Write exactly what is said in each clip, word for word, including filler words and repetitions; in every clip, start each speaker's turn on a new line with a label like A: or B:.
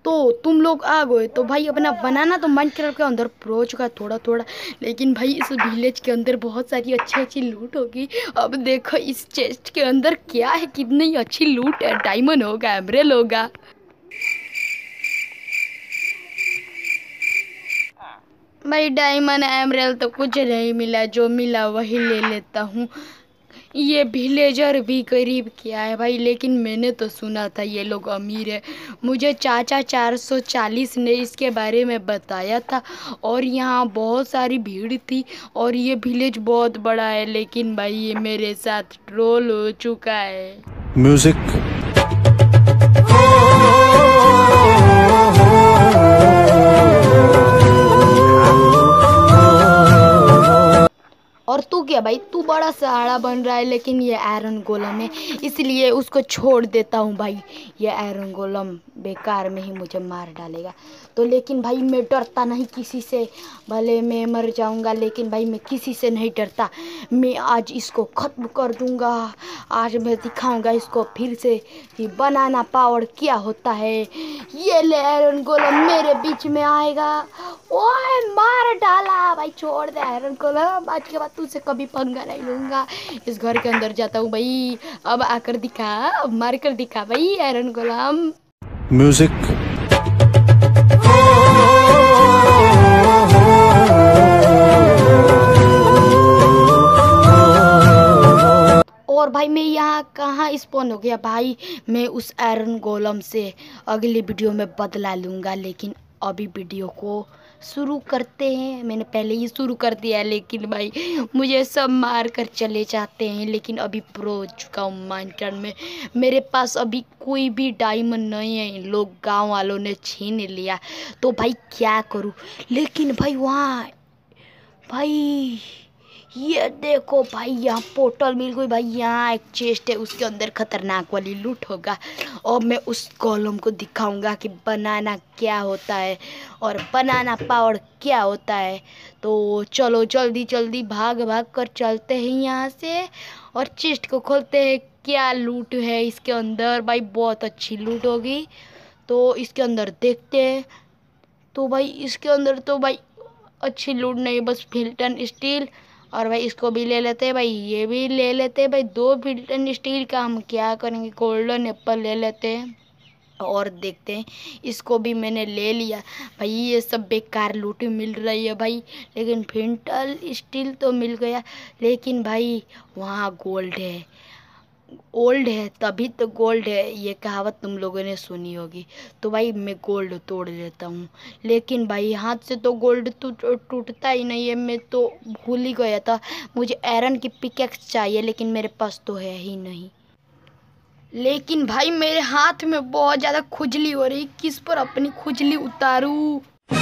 A: तो तुम लोग आ गए तो भाई अपना बनाना तो माइनक्राफ्ट के अंदर प्रो हो चुका है थोड़ा थोड़ा, लेकिन भाई इस विलेज के अंदर बहुत सारी अच्छी अच्छी लूट होगी। अब देखो इस चेस्ट के अंदर क्या है, कितनी अच्छी लूट है, डायमंड होगा, एमरेल होगा। भाई डायमंड एमरेल तो कुछ नहीं मिला, जो मिला वही ले लेता हूँ। ये विलेजर भी गरीब क्या है भाई, लेकिन मैंने तो सुना था ये लोग अमीर है। मुझे चाचा चार सौ चालीस ने इसके बारे में बताया था, और यहाँ बहुत सारी भीड़ थी, और ये विलेज बहुत बड़ा है, लेकिन भाई ये मेरे साथ ट्रोल हो चुका है।
B: म्यूजिक
A: और तू क्या भाई, तू बड़ा सहारा बन रहा है, लेकिन ये आयरन गोलम है इसलिए उसको छोड़ देता हूँ भाई। ये आयरन गोलम बेकार में ही मुझे मार डालेगा। तो लेकिन भाई मैं डरता नहीं किसी से, भले मैं मर जाऊंगा लेकिन भाई मैं किसी से नहीं डरता। मैं आज इसको ख़त्म कर दूंगा। आज मैं दिखाऊंगा इसको फिर से कि बनाना पावर क्या होता है। ये ले आयरन गोलम मेरे बीच में आएगा। ओए मार डाला भाई, छोड़ दे आयरन गोलम, आज के बाद तुझसे कभी पंगा नहीं लूंगा। इस घर के अंदर जाता हूँ भाई, अब आकर दिखा, अब मार कर दिखा भाई आयरन गोलम।
B: म्यूजिक
A: और भाई मैं यहाँ कहाँ स्पॉन हो गया भाई, मैं उस आयरन गोलम से अगली वीडियो में बदला लूँगा। लेकिन अभी वीडियो को शुरू करते हैं। मैंने पहले ही शुरू कर दिया है, लेकिन भाई मुझे सब मार कर चले जाते हैं। लेकिन अभी प्रो हो चुका हूँ माइनक्राफ्ट में, मेरे पास अभी कोई भी डायमंड नहीं है, इन लोग गांव वालों ने छीन लिया। तो भाई क्या करूँ, लेकिन भाई वहाँ भाई ये देखो भाई यहाँ पोर्टल मिल गई भाई, यहाँ एक चेस्ट है, उसके अंदर खतरनाक वाली लूट होगा। और मैं उस कॉलम को दिखाऊंगा कि बनाना क्या होता है और बनाना पावर क्या होता है। तो चलो जल्दी जल्दी भाग भाग कर चलते हैं यहाँ से, और चेस्ट को खोलते हैं। क्या लूट है इसके अंदर भाई, बहुत अच्छी लूट होगी। तो इसके अंदर देखते हैं। तो भाई इसके अंदर तो भाई अच्छी लूट नहीं, बस फिल्टन स्टील, और भाई इसको भी ले लेते हैं भाई, ये भी ले लेते हैं भाई। दो फिल्टन स्टील का हम क्या करेंगे, गोल्डन एप्पल ले लेते हैं और देखते हैं। इसको भी मैंने ले लिया भाई, ये सब बेकार लूट मिल रही है भाई, लेकिन फिल्टन स्टील तो मिल गया। लेकिन भाई वहाँ गोल्ड है, ओल्ड है तभी तो गोल्ड है, ये कहावत तुम लोगों ने सुनी होगी। तो भाई मैं गोल्ड तोड़ लेता हूँ, लेकिन भाई हाथ से तो गोल्ड तो टूटता ही नहीं है। मैं तो भूल ही गया था, मुझे आयरन की पिकेक्स चाहिए, लेकिन मेरे पास तो है ही नहीं। लेकिन भाई मेरे हाथ में बहुत ज़्यादा खुजली हो रही, किस पर अपनी खुजली उतारूँ।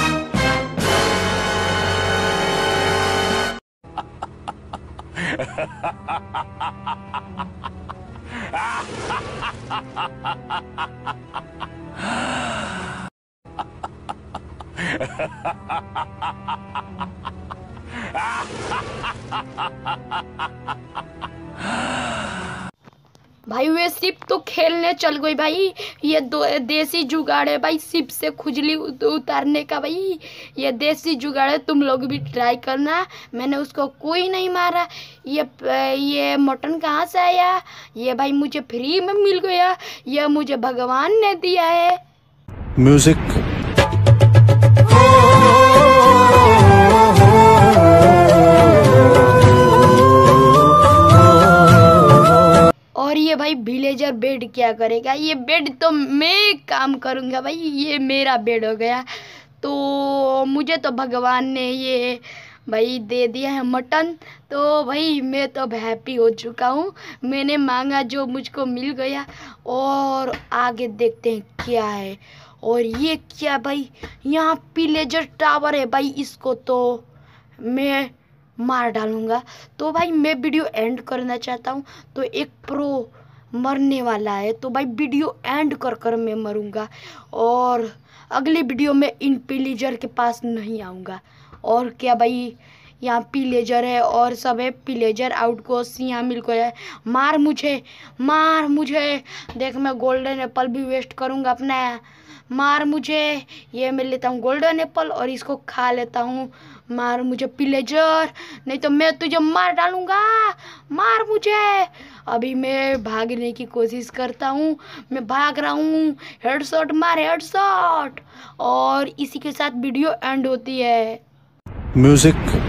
A: भाई वे सिप तो खेलने चल गई भाई, ये दो देसी जुगाड़ है भाई सिप से खुजली उतारने का भाई। ये देसी जुगाड़ है, तुम लोग भी ट्राई करना। मैंने उसको कोई नहीं मारा। ये ये मटन कहाँ से आया, ये भाई मुझे फ्री में मिल गया, ये मुझे भगवान ने दिया है।
B: म्यूजिक
A: और ये भाई विलेजर बेड क्या करेगा, ये बेड तो मैं काम करूँगा भाई, ये मेरा बेड हो गया। तो मुझे तो भगवान ने ये भाई दे दिया है मटन, तो भाई मैं तो हैप्पी हो चुका हूँ। मैंने मांगा जो मुझको मिल गया। और आगे देखते हैं क्या है। और ये क्या भाई, यहाँ विलेजर टावर है भाई, इसको तो मैं मार डालूंगा। तो भाई मैं वीडियो एंड करना चाहता हूँ, तो एक प्रो मरने वाला है, तो भाई वीडियो एंड कर कर मैं मरूंगा, और अगली वीडियो में इन पिलेजर के पास नहीं आऊँगा। और क्या भाई यहाँ पिलेजर है और सब है, पिलेजर आउटकोस्ट यहाँ मिल गया है। मार मुझे, मार मुझे, देख मैं गोल्डन एप्पल भी वेस्ट करूँगा अपना, मार मुझे। ये मैं लेता हूँ गोल्डन एप्पल और इसको खा लेता हूँ। मार मुझे पिलेजर, नहीं तो मैं तुझे मार डालूंगा। मार मुझे। अभी मैं भागने की कोशिश करता हूँ। मैं भाग रहा हूँ। हेडशॉट मार, हेडशॉट। और इसी के साथ वीडियो एंड होती है।
B: म्यूजिक